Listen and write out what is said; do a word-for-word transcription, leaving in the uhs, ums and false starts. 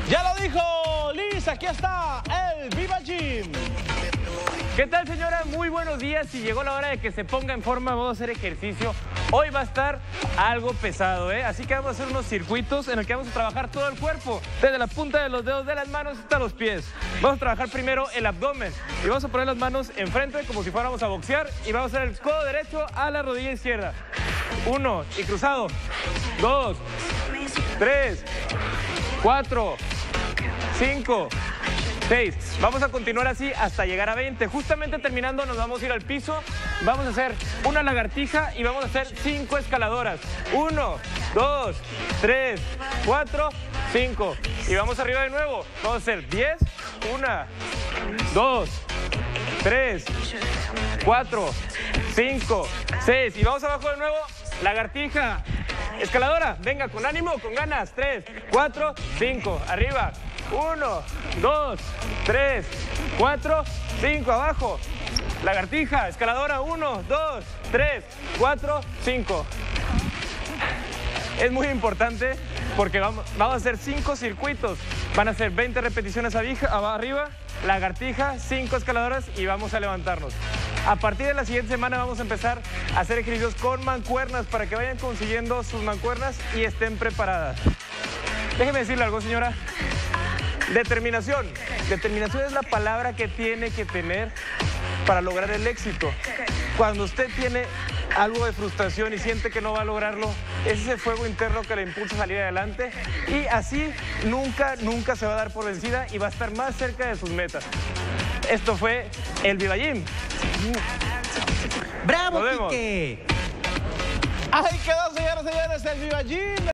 Ya lo dijo Liz, aquí está el Viva Gym. ¿Qué tal, señora? Muy buenos días. Y llegó la hora de que se ponga en forma. Vamos a hacer ejercicio. Hoy va a estar algo pesado, ¿eh? Así que vamos a hacer unos circuitos en el que vamos a trabajar todo el cuerpo, desde la punta de los dedos de las manos hasta los pies. Vamos a trabajar primero el abdomen y vamos a poner las manos enfrente como si fuéramos a boxear y vamos a hacer el codo derecho a la rodilla izquierda. Uno, y cruzado. Dos, tres, cuatro, cinco, seis. Vamos a continuar así hasta llegar a veinte. Justamente terminando nos vamos a ir al piso. Vamos a hacer una lagartija y vamos a hacer cinco escaladoras. Uno, dos, tres, cuatro, cinco. Y vamos arriba de nuevo. Vamos a hacer diez. Una, dos, tres, cuatro, cinco, seis. Y vamos abajo de nuevo. Lagartija. Escaladora. Venga, con ánimo, con ganas. Tres, cuatro, cinco. Arriba. Uno, dos, tres, cuatro, cinco. Abajo. Lagartija, escaladora. Uno, dos, tres, cuatro, cinco. Es muy importante porque vamos, vamos a hacer cinco circuitos. Van a ser veinte repeticiones arriba, lagartija, cinco escaladoras y vamos a levantarnos. A partir de la siguiente semana vamos a empezar a hacer ejercicios con mancuernas para que vayan consiguiendo sus mancuernas y estén preparadas. Déjeme decirle algo, señora. Determinación. Determinación es la palabra que tiene que tener para lograr el éxito. Cuando usted tiene algo de frustración y siente que no va a lograrlo, es ese fuego interno que le impulsa a salir adelante y así nunca, nunca se va a dar por vencida y va a estar más cerca de sus metas. Esto fue el Viva Gym. ¡Bravo, Nos vemos. Quique! Ahí quedó, señoras y señores, el Viva Gym.